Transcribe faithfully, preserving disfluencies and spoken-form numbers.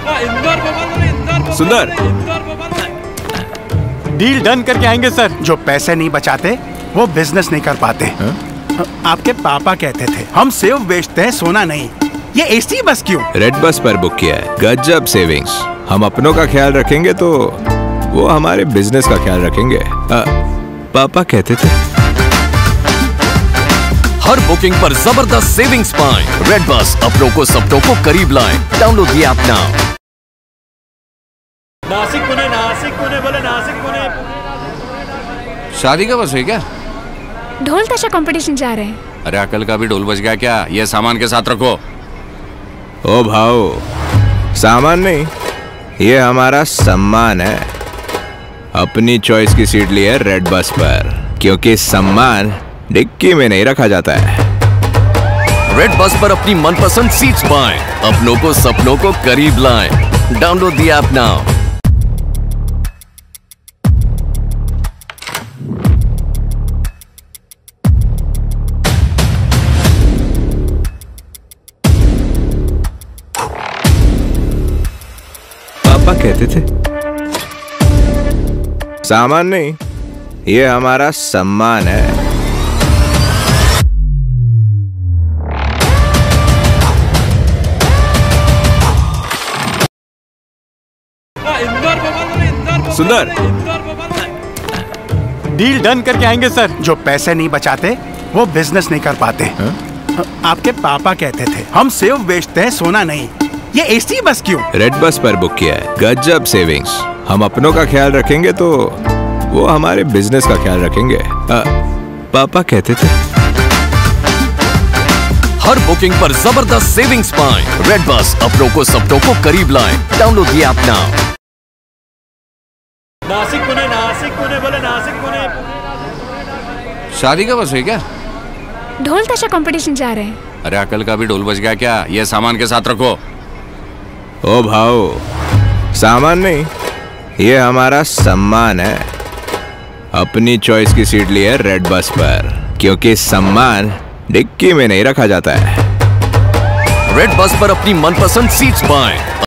सुंदर, deal done करके आएंगे सर। जो पैसे नहीं बचाते वो बिजनेस नहीं कर पाते। हा? आपके पापा कहते थे हम सेव बेचते हैं सोना नहीं। ये एसी बस क्यों? रेड बस पर बुक किया है। गजब सेविंग्स। हम अपनों का ख्याल रखेंगे तो वो हमारे बिजनेस का ख्याल रखेंगे। आ, पापा कहते थे। हर बुकिंग पर जबरदस्त सेविंग्स पाएं। रेड बस अपनों को सपनों को करीब लाएं। Download the app now. Nashik Pune, Nashik Pune, बोले नासिक पुणे। शादी का बस है क्या? ढोल ताशा कंपटीशन जा रहे हैं। अरे अकल का भी ढोल बज गया क्या? ये सामान के साथ रखो। ओ भाऊ, सामान नहीं, ये हमारा सम्मान है। अपनी चॉइस की सीट ली है रेड बस पर, क्योंकि सम्मान डिक्की में नहीं रखा जाता है। रेड बस पर अपनी मनपसंद सीट्स पाएं। अपनों को सपनों को करीब लाएं। Download the app now. पापा कहते थे सामान नहीं, ये हमारा सम्मान है। सुंदर, डील डन करके आएंगे सर। जो पैसे नहीं बचाते वो बिजनेस नहीं कर पाते। हा? आपके पापा कहते थे हम सेव बेचते हैं सोना नहीं। ये एसी बस क्यों? रेड बस पर बुक किया है। गजब सेविंग्स। हम अपनों का ख्याल रखेंगे तो वो हमारे बिजनेस का ख्याल रखेंगे। आ, पापा कहते थे। हर बुकिंग पर जबरदस्त सेविंग्स पाएं। रेड बस अपनों को सपनों को करीब लाएं। Download the app now. Nashik Pune, Nashik Pune, बोले नासिक पुणे। शादी का बस है क्या? ढोल ताशा कंपटीशन जा रहे हैं। अरे अकल का भी ढोल बज गया क्या? ये सामान के साथ रखो। ओ भाऊ, सामान नहीं, ये हमारा सम्मान है। अपनी चॉइस की सीट ली है रेड बस पर, क्योंकि सम्मान डिक्की में नहीं रखा जाता है। रेड बस पर अपनी मनपसंद सीट्स पाएं।